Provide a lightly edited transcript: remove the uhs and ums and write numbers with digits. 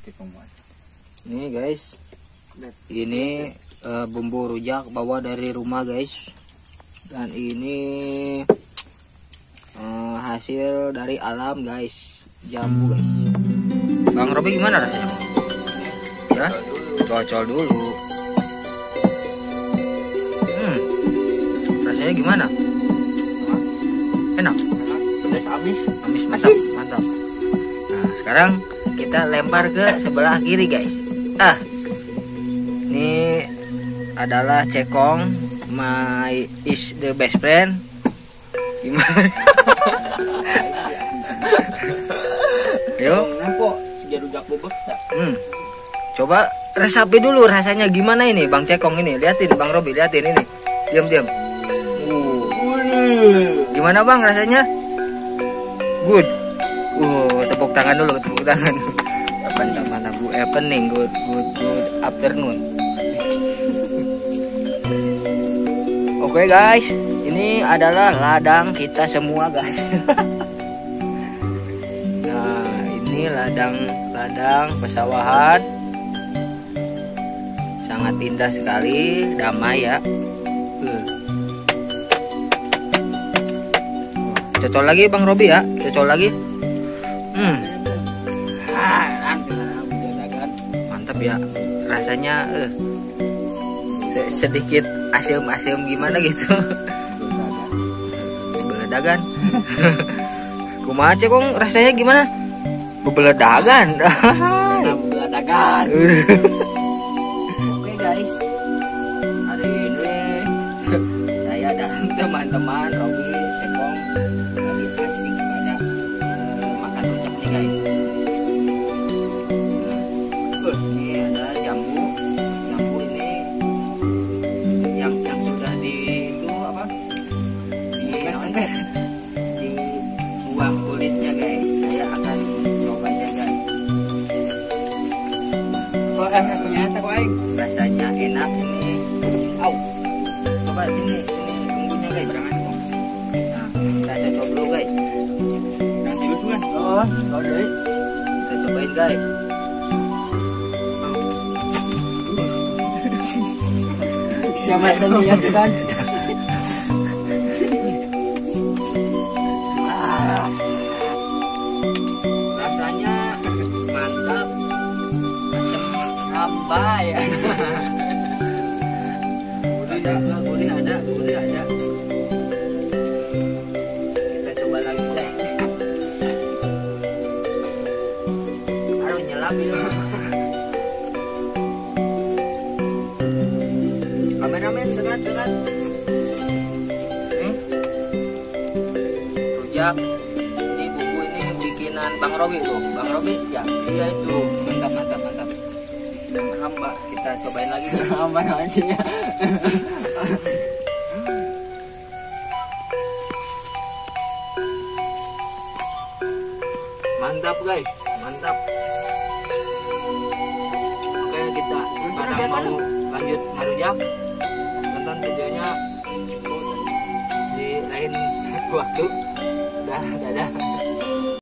Nih guys, ini bumbu rujak bawa dari rumah guys, dan ini hasil dari alam guys, jambu guys. Bang Robi gimana rasanya? Ya, cocol dulu. Rasanya gimana? Enak? Habis. Mantap, mantap. Nah, sekarang kita lempar ke sebelah kiri guys. Ini adalah cekong, my is the best friend. Gimana? Yuk. Coba resapi dulu rasanya gimana ini Bang Cekong ini. Liatin Bang Robi, liatin ini. Diam. Gimana Bang rasanya? Good. Tepuk tangan dulu, tepuk tangan. Mantap, good evening, good afternoon. Oke guys, ini adalah ladang kita semua guys. Nah, ini ladang pesawahan. Sangat indah sekali, damai ya. Cocol lagi Bang Robi ya, cocol lagi. Mantap ya, rasanya sedikit asam gimana gitu. Beledagan. Kumaha Cekong rasanya gimana? Beledagan. Beledagan. Oke guys, hari ini saya dan teman-teman Robi Cekong lagi asik pada makan rujak nih guys. Ini ada jambu ini yang sudah dibuang kulitnya guys. Saya akan cobanya guys. Rasanya enak ini. Coba sini bumbunya guys. Nah, kita coba dulu guys. Kita cobain guys. Siapa tadi ya kan? Rasanya mantap. Apa ya? Gurih ada. Kita coba lagi guys. Aduh nyelap ya. Kameramen dekat. Rujak. Ini bumbu ini bikinan Bang Robi tuh. Bang Robi ya. Iya itu. Mantap. Hamba. Kita cobain lagi guys. Hamba aja ya. Mantap guys, mantap. Oke, kita sekarang mau lanjut ngerujak. Tonton videonya di lain waktu. Dadah.